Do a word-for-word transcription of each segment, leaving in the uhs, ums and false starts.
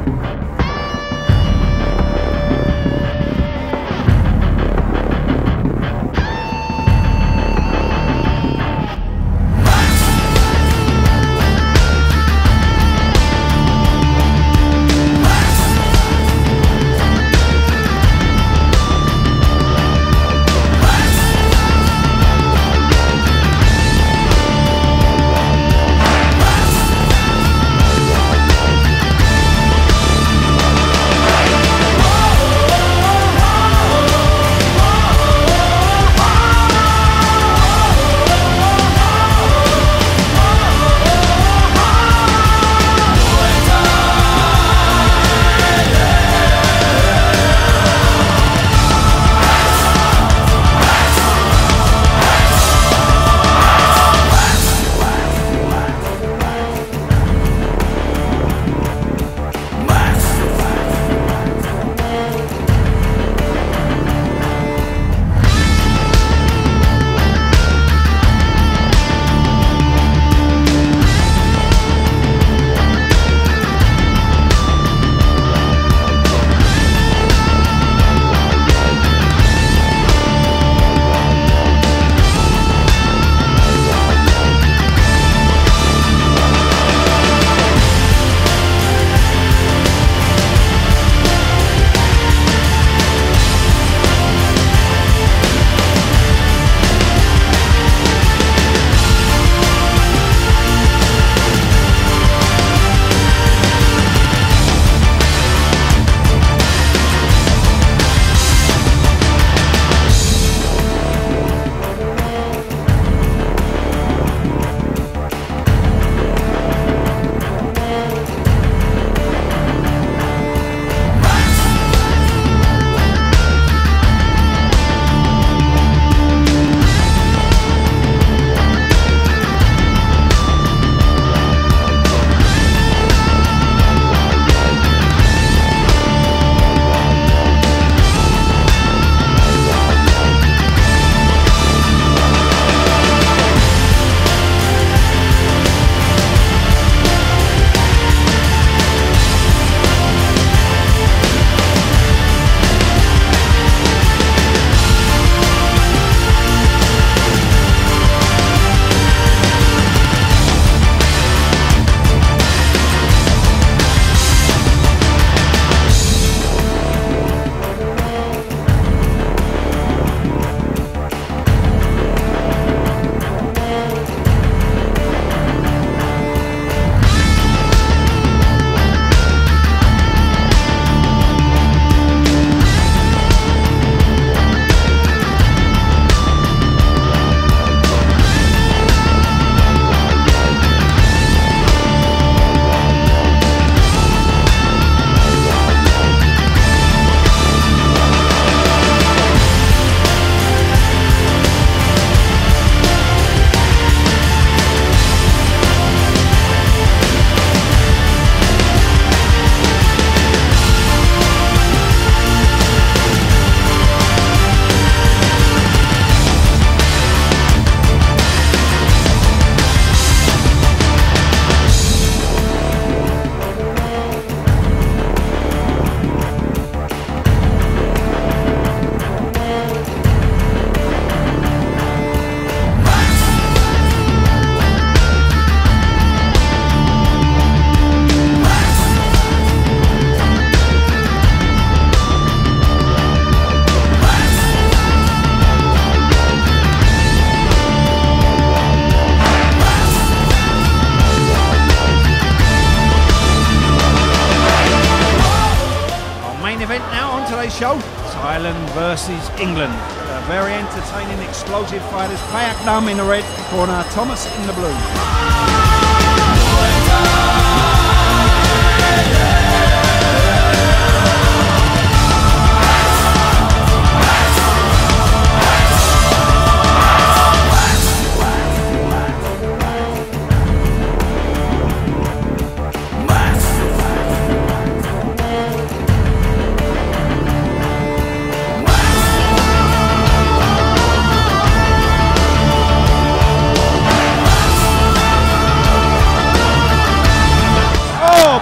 show, Thailand versus England. Uh, very entertaining, explosive fighters. Payak Nam in the red corner, Thomas in the blue.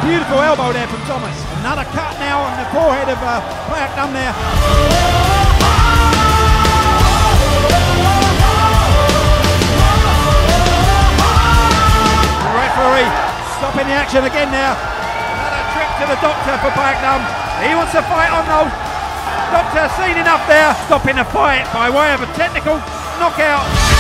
beautiful elbow there from Thomas. Another cut now on the forehead of uh, Payakdam there. The referee stopping the action again now. Another trip to the doctor for Payakdam. He wants to fight on though. Doctor seen enough there. Stopping the fight by way of a technical knockout.